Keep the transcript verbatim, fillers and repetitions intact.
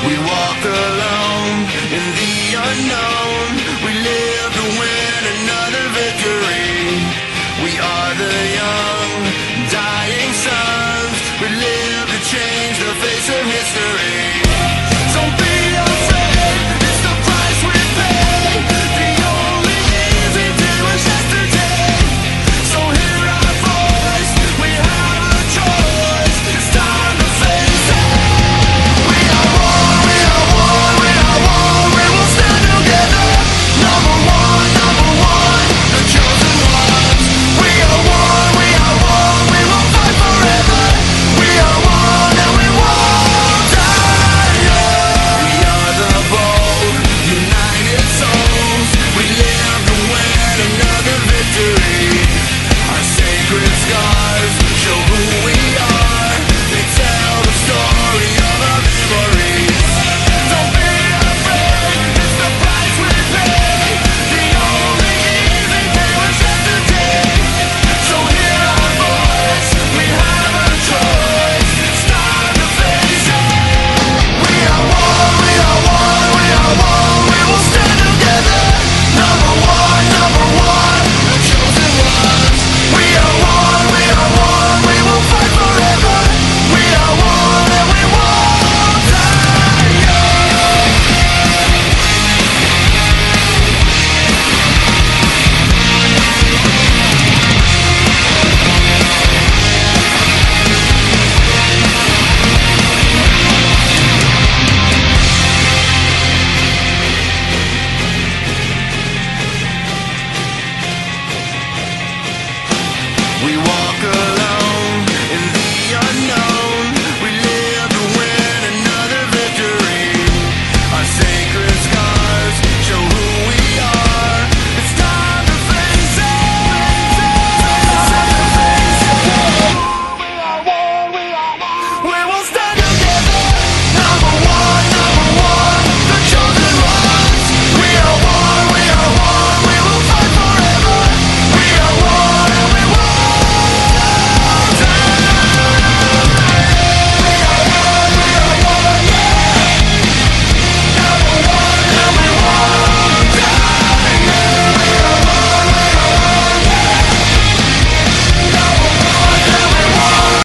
We walk alone in the unknown. We live to win another victory. We are the young, dying sons. We live to change the face of history. So be afraid, it's the price we pay. The only easy day was yesterday. So hear our voice, we have a choice. It's time to face it. We are one, we are one, we are one. We will stand together. Number one, number one, the chosen ones. We are one, we are one, we will fight forever. We are one and we won't die young. We are the bold, united souls. We live to win another victory. Our sacred scars show who we